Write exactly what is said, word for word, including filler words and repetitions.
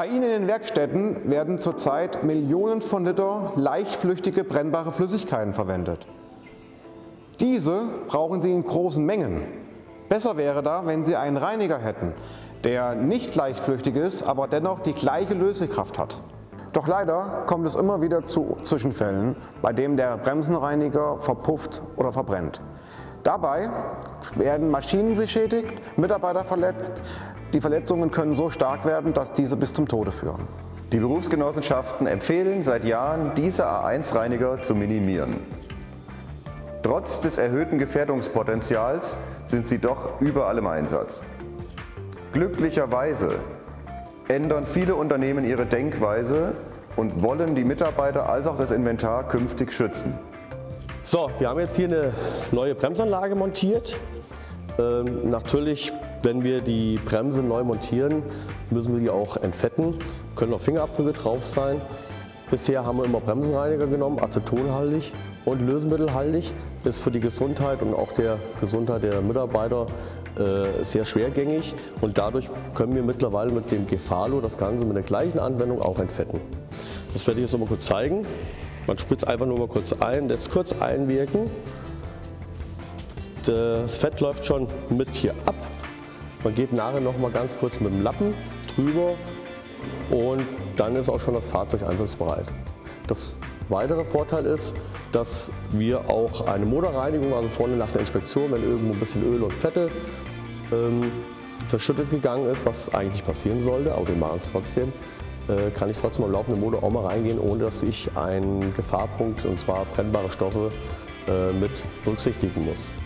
Bei Ihnen in den Werkstätten werden zurzeit Millionen von Liter leichtflüchtige brennbare Flüssigkeiten verwendet. Diese brauchen Sie in großen Mengen. Besser wäre da, wenn Sie einen Reiniger hätten, der nicht leichtflüchtig ist, aber dennoch die gleiche Lösekraft hat. Doch leider kommt es immer wieder zu Zwischenfällen, bei denen der Bremsenreiniger verpufft oder verbrennt. Dabei werden Maschinen beschädigt, Mitarbeiter verletzt. Die Verletzungen können so stark werden, dass diese bis zum Tode führen. Die Berufsgenossenschaften empfehlen seit Jahren, diese A eins Reiniger zu minimieren. Trotz des erhöhten Gefährdungspotenzials sind sie doch überall im Einsatz. Glücklicherweise ändern viele Unternehmen ihre Denkweise und wollen die Mitarbeiter als auch das Inventar künftig schützen. So, wir haben jetzt hier eine neue Bremsanlage montiert. Ähm, natürlich, wenn wir die Bremse neu montieren, müssen wir die auch entfetten. Können auch Fingerabdrücke drauf sein. Bisher haben wir immer Bremsenreiniger genommen, acetonhaltig und lösemittelhaltig. Ist für die Gesundheit und auch der Gesundheit der Mitarbeiter äh, sehr schwergängig. Und dadurch können wir mittlerweile mit dem Gefalo das Ganze mit der gleichen Anwendung auch entfetten. Das werde ich jetzt noch mal kurz zeigen. Man spritzt einfach nur mal kurz ein, lässt kurz einwirken. Das Fett läuft schon mit hier ab. Man geht nachher noch mal ganz kurz mit dem Lappen drüber und dann ist auch schon das Fahrzeug einsatzbereit. Das weitere Vorteil ist, dass wir auch eine Motorreinigung, also vorne nach der Inspektion, wenn irgendwo ein bisschen Öl und Fette ähm, verschüttet gegangen ist, was eigentlich passieren sollte, aber wir machen es trotzdem, äh, kann ich trotzdem am laufenden Motor auch mal reingehen, ohne dass ich einen Gefahrpunkt, und zwar brennbare Stoffe, äh, mit berücksichtigen muss.